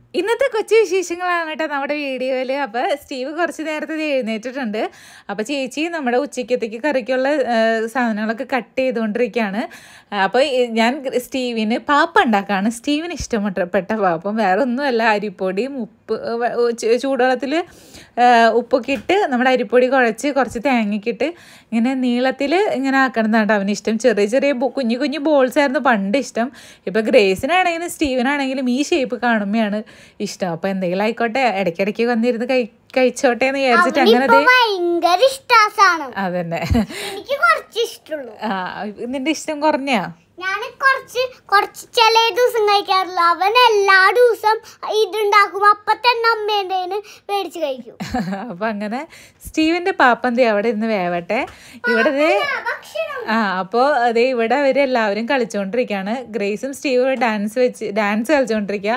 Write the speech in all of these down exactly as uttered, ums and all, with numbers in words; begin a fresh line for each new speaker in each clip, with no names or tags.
ഇന്നത്തെ കൊച്ചു വിശേഷങ്ങളാണ് കേട്ടോ നമ്മുടെ വീഡിയോയിൽ. അപ്പോൾ സ്റ്റീവ് കുറച്ച് നേരത്തെ എഴുന്നേറ്റിട്ടുണ്ട്. അപ്പോൾ ചേച്ചി നമ്മുടെ ഉച്ചയ്ക്കത്തേക്ക് കറിക്കുള്ള സാധനങ്ങളൊക്കെ കട്ട് ചെയ്തുകൊണ്ടിരിക്കുകയാണ്. അപ്പോൾ ഞാൻ സ്റ്റീവിന് പാപ്പ ഉണ്ടാക്കുകയാണ്. സ്റ്റീവിന് ഇഷ്ടപ്പെട്ട പാപ്പം വേറെ ഒന്നുമല്ല, അരിപ്പൊടിയും ഉപ്പ് ചൂടുവെള്ളത്തിൽ ഉപ്പൊക്കെ ഇട്ട് നമ്മുടെ അരിപ്പൊടി കുഴച്ച് കുറച്ച് തേങ്ങയ്ക്കിട്ട് ഇങ്ങനെ നീളത്തിൽ ഇങ്ങനെ ആക്കണമെന്നാണ് അവന് ഇഷ്ടം. ചെറിയ ചെറിയ കുഞ്ഞു കുഞ്ഞു ബോൾസ് ആയിരുന്നു പണ്ട് ഇഷ്ടം. ഇപ്പോൾ ഗ്രേസിനാണെങ്കിലും സ്റ്റീവനാണെങ്കിലും ഈ ഷേപ്പ് കാണുമ്പോഴാണ് ഇഷ്ടം. അപ്പോൾ എന്തെങ്കിലും ആയിക്കോട്ടെ, ഇടയ്ക്കിടയ്ക്ക് വന്നിരുന്ന് കഴി കഴിച്ചോട്ടെ എന്ന് വിചാരിച്ചിട്ട് അങ്ങനെ അതന്നെ. ആ നിന്റെ ഇഷ്ടം കുറഞ്ഞാ?
ഞാൻ കുറച്ച് കുറച്ച് ചില ദിവസം കഴിക്കാറില്ല. അവൻ എല്ലാ ദിവസം ഇതുണ്ടാക്കും, അപ്പൊ തന്നെ അമ്മേന്റെ മേടിച്ച് കഴിക്കും.
അപ്പൊ അങ്ങനെ സ്റ്റീവിന്റെ പാപ്പന്തി അവിടെ ഇന്ന് വേവട്ടെ. ഇവിടെ ആ അപ്പോൾ അതേ ഇവിടെ അവരെല്ലാവരും കളിച്ചോണ്ടിരിക്കുകയാണ്. ഗ്രേസും സ്റ്റീവും ഡാൻസ് വെച്ച് ഡാൻസ് കളിച്ചോണ്ടിരിക്കുക.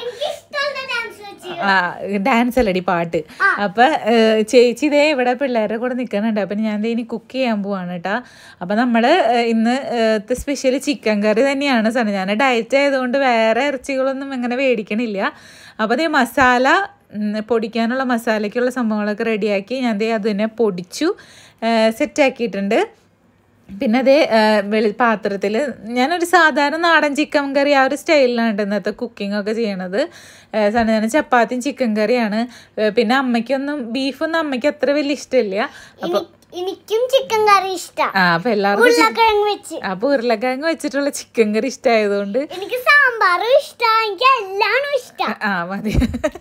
ആ ഡാൻസ് അല്ലടി, പാട്ട്. അപ്പൊ ചേച്ചി ഇതേ ഇവിടെ പിള്ളേരുടെ കൂടെ നിൽക്കുന്നുണ്ട്. അപ്പം ഞാൻ ഇനി കുക്ക് ചെയ്യാൻ പോവാണ് കേട്ടോ. അപ്പം നമ്മൾ ഇന്ന് സ്പെഷ്യൽ ചിക്കൻ കറി തന്നെയാണ്. സാധനം ഞാൻ ഡയറ്റ് ആയതുകൊണ്ട് വേറെ ഇറച്ചികളൊന്നും അങ്ങനെ മേടിക്കണില്ല. അപ്പോൾ അതേ മസാല പൊടിക്കാനുള്ള മസാലയ്ക്കുള്ള സംഭവങ്ങളൊക്കെ റെഡിയാക്കി ഞാൻ ദേ അതിനെ പൊടിച്ചു സെറ്റാക്കിയിട്ടുണ്ട്. പിന്നെ അതേ വെളി പാത്രത്തിൽ ഞാനൊരു സാധാരണ നാടൻ ചിക്കൻ കറി ആ ഒരു സ്റ്റൈലിലാണ് ഇന്നത്തെ കുക്കിംഗ് ഒക്കെ ചെയ്യണത്. സാധാരണ ചപ്പാത്തിയും ചിക്കൻ കറിയാണ്. പിന്നെ അമ്മയ്ക്കൊന്നും ബീഫൊന്നും അമ്മയ്ക്ക് അത്ര വലിയ ഇഷ്ടമില്ല. അപ്പൊ
എനിക്കും ചിക്കൻ കറി ഇഷ്ടം.
ആ അപ്പൊ എല്ലാവർക്കും അപ്പൊ ഉരുളക്കിഴങ്ങ് വെച്ചിട്ടുള്ള ചിക്കൻ കറി ഇഷ്ടമായതുകൊണ്ട്
എനിക്ക് സാമ്പാറും ഇഷ്ടം, എനിക്ക് എല്ലാം ഇഷ്ടം.
ആ മതി.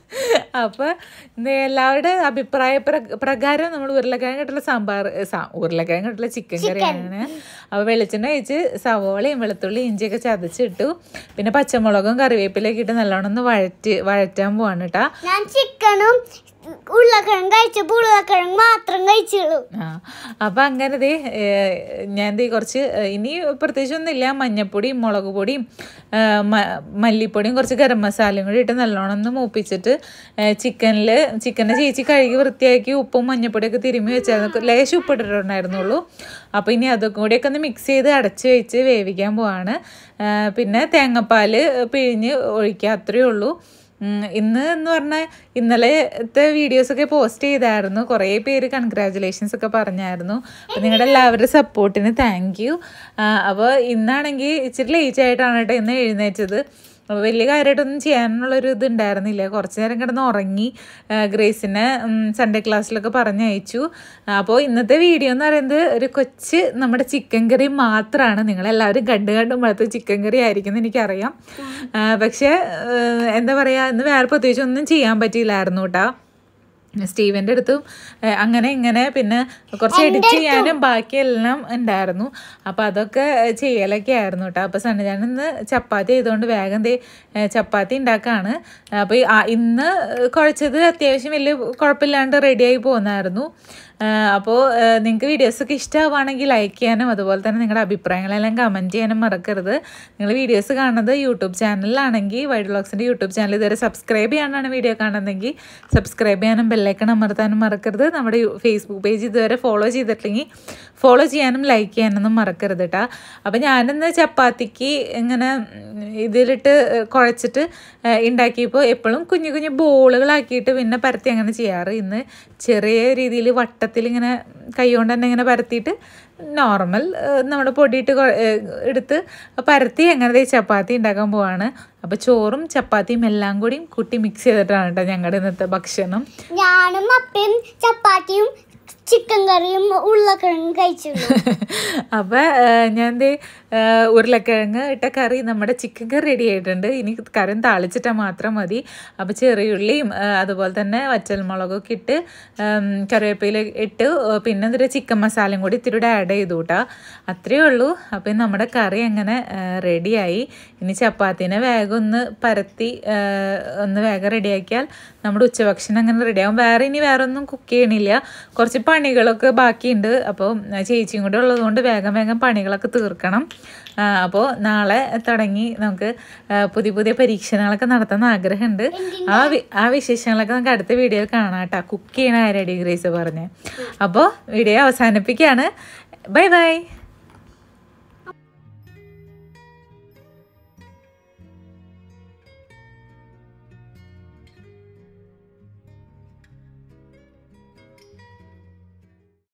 അപ്പൊ എല്ലാവരുടെ അഭിപ്രായ പ്രകാരം നമ്മൾ ഉരുളക്കിഴങ്ങിട്ടുള്ള സാമ്പാർ ഉരുളക്കിഴങ്ങിട്ടുള്ള ചിക്കൻ കറിയാണ്. അപ്പൊ വെളിച്ചെണ്ണ ഒഴിച്ച് സവോളയും വെളുത്തുള്ളി ഇഞ്ചിയൊക്കെ ചതച്ചിട്ടു. പിന്നെ പച്ചമുളകും കറിവേപ്പിലൊക്കെ ഇട്ട് നല്ലോണം ഒന്ന് വഴറ്റി വഴറ്റാൻ പോവാണ് കേട്ടാ.
ഞാൻ ചിക്കനും ഉരുളക്കിഴങ്ങ് കഴിച്ചപ്പോൾ ഉരുളക്കിഴങ്ങ് മാത്രം കഴിച്ചുള്ളൂ.
ആ അപ്പൊ അങ്ങനെ ദേ ഞാൻ ദേ കുറച്ച് ഇനി പ്രത്യേകിച്ച് ഒന്നുമില്ല, മഞ്ഞപ്പൊടിയും മുളക് പൊടിയും മല്ലിപ്പൊടിയും കുറച്ച് ഗരം മസാലയും കൂടി ഇട്ട് നല്ലോണം ഒന്ന് മൂപ്പിച്ചിട്ട് ചിക്കനിൽ ചിക്കനെ ചേച്ചി കഴുകി വൃത്തിയാക്കി ഉപ്പും മഞ്ഞപ്പൊടിയൊക്കെ തിരുമ്മി വെച്ചായിരുന്നു. ലേശം ഉപ്പിട്ടിട്ടുണ്ടായിരുന്നുള്ളൂ. അപ്പോൾ ഇനി അതൊക്കെ കൂടിയൊക്കെ ഒന്ന് മിക്സ് ചെയ്ത് അടച്ച് വെച്ച് വേവിക്കാൻ പോവാണ്. പിന്നെ തേങ്ങാപ്പാൽ പിഴിഞ്ഞ് ഒഴിക്കുക, അത്രയേ ഉള്ളൂ. ഇന്ന് എന്ന് പറഞ്ഞാൽ ഇന്നലത്തെ വീഡിയോസൊക്കെ പോസ്റ്റ് ചെയ്തായിരുന്നു. കുറേ പേര് കൺഗ്രാജുലേഷൻസ് ഒക്കെ പറഞ്ഞായിരുന്നു. അപ്പോൾ നിങ്ങളുടെ എല്ലാവരുടെ സപ്പോർട്ടിന് താങ്ക് യു. അപ്പോൾ ഇന്നാണെങ്കിൽ ഇച്ചിരി ലേറ്റ് ആയിട്ടാണ് കേട്ടോ ഇന്ന് എഴുന്നേറ്റത്. അപ്പോൾ വലിയ കാര്യമായിട്ടൊന്നും ചെയ്യാനുള്ളൊരു ഇത് ഉണ്ടായിരുന്നില്ല. കുറച്ച് നേരം കിടന്ന് ഉറങ്ങി. ഗ്രേസിനെ സൺഡേ ക്ലാസ്സിലൊക്കെ പറഞ്ഞയച്ചു. അപ്പോൾ ഇന്നത്തെ വീഡിയോ എന്ന് പറയുന്നത് ഒരു കൊച്ച് നമ്മുടെ ചിക്കൻ കറി മാത്രമാണ്. നിങ്ങളെല്ലാവരും കണ്ടു കണ്ടും വളർത്ത ചിക്കൻ കറി ആയിരിക്കും എന്ന് എനിക്കറിയാം. പക്ഷേ എന്താ പറയുക, ഇന്ന് വേറെ പ്രത്യേകിച്ച് ഒന്നും ചെയ്യാൻ പറ്റിയില്ലായിരുന്നു കേട്ടോ. സ്റ്റീവൻ്റെ അടുത്തും അങ്ങനെ ഇങ്ങനെ പിന്നെ കുറച്ച് എഡിറ്റ് ചെയ്യാനും ബാക്കിയെല്ലാം ഉണ്ടായിരുന്നു. അപ്പോൾ അതൊക്കെ ചെയ്യലൊക്കെ ആയിരുന്നു കേട്ടോ. അപ്പോൾ സണ്ണിജാൻ ഇന്ന് ചപ്പാത്തി ചെയ്തുകൊണ്ട് വേഗം ദേ ചപ്പാത്തി ഉണ്ടാക്കുകയാണ്. അപ്പോൾ ഇന്ന് കുഴച്ചത് അത്യാവശ്യം വലിയ കുഴപ്പമില്ലാണ്ട് റെഡിയായി പോകുന്നായിരുന്നു. അപ്പോൾ നിങ്ങൾക്ക് വീഡിയോസൊക്കെ ഇഷ്ടമാവുകയാണെങ്കിൽ ലൈക്ക് ചെയ്യാനും അതുപോലെ തന്നെ നിങ്ങളുടെ അഭിപ്രായങ്ങളെല്ലാം കമൻറ്റ് ചെയ്യാനും മറക്കരുത്. നിങ്ങൾ വീഡിയോസ് കാണുന്നത് യൂട്യൂബ് ചാനലിലാണെങ്കിൽ വൈഡ് വ്ളോഗ്സിൻ്റെ യൂട്യൂബ് ചാനൽ ഇതുവരെ സബ്സ്ക്രൈബ് ചെയ്യാനാണ് വീഡിയോ കാണുന്നതെങ്കിൽ സബ്സ്ക്രൈബ് ചെയ്യാനും ബെല്ലൈക്കൺ അമർത്താനും മറക്കരുത്. നമ്മുടെ ഫേസ്ബുക്ക് പേജ് ഇതുവരെ ഫോളോ ചെയ്തിട്ടില്ലെങ്കിൽ ഫോളോ ചെയ്യാനും ലൈക്ക് ചെയ്യാനൊന്നും മറക്കരുത് കേട്ടോ. അപ്പോൾ ഞാനിന്ന് ചപ്പാത്തിക്ക് ഇങ്ങനെ ഇതിലിട്ട് കുഴച്ചിട്ട് ഉണ്ടാക്കിയപ്പോൾ എപ്പോഴും കുഞ്ഞു കുഞ്ഞു ബോളുകളാക്കിയിട്ട് പിന്നെ പരത്തി അങ്ങനെ ചെയ്യാറ്. ഇന്ന് ചെറിയ രീതിയിൽ വട്ടത്തിൽ ഇങ്ങനെ കൈ കൊണ്ട് തന്നെ ഇങ്ങനെ പരത്തിയിട്ട് നോർമൽ നമ്മുടെ പൊടിയിട്ട് എടുത്ത് പരത്തി അങ്ങനെ ചപ്പാത്തി ഉണ്ടാക്കാൻ പോവാണ്. അപ്പോൾ ചോറും ചപ്പാത്തിയും എല്ലാം കൂടി കൂട്ടി മിക്സ് ചെയ്തിട്ടാണ് കേട്ടോ ഞങ്ങളുടെ ഇന്നത്തെ ഭക്ഷണം.
ഞാനും അപ്പയും ചപ്പാത്തിയും ചിക്കൻ കറിയും ഉരുളക്കിഴങ്ങ് കഴിച്ചു.
അപ്പം ഞാൻ ദേ ഉരുളക്കിഴങ്ങ് ഇട്ട കറി നമ്മുടെ ചിക്കൻ കറി റെഡി ആയിട്ടുണ്ട്. ഇനി കറി താളിച്ചിട്ടാൽ മാത്രം മതി. അപ്പോൾ ചെറിയുള്ളിയും അതുപോലെ തന്നെ വറ്റൽമുളകൊക്കെ ഇട്ട് കറിവേപ്പില ഇട്ട് പിന്നെ ഇതൊരു ചിക്കൻ മസാലയും കൂടി ഇത്തിരി ആഡ് ചെയ്തു കൂട്ടാ. അത്രയേ ഉള്ളൂ. അപ്പം നമ്മുടെ കറി അങ്ങനെ റെഡിയായി. ഇനി ചപ്പാത്തിനെ വേഗം ഒന്ന് പരത്തി ഒന്ന് വേഗം റെഡിയാക്കിയാൽ നമ്മുടെ ഉച്ചഭക്ഷണം അങ്ങനെ റെഡിയാകും. വേറെ ഇനി വേറെ ഒന്നും കുക്ക് ചെയ്യണില്ല. കുറച്ച് പണികളൊക്കെ ബാക്കിയുണ്ട്. അപ്പോൾ ചേച്ചിയും കൂടെ ഉള്ളതുകൊണ്ട് വേഗം വേഗം പണികളൊക്കെ തീർക്കണം. അപ്പോൾ നാളെ തുടങ്ങി നമുക്ക് പുതിയ പുതിയ പരീക്ഷണങ്ങളൊക്കെ നടത്താൻ ആഗ്രഹമുണ്ട്. ആ ആ വിശേഷങ്ങളൊക്കെ നമുക്ക് അടുത്ത വീഡിയോയിൽ കാണാം കേട്ടോ. കുക്ക് ചെയ്യണ ആരടി ഗ്രേസ് പറഞ്ഞേ. അപ്പോൾ വീഡിയോ അവസാനിപ്പിക്കുകയാണ്. Bye by.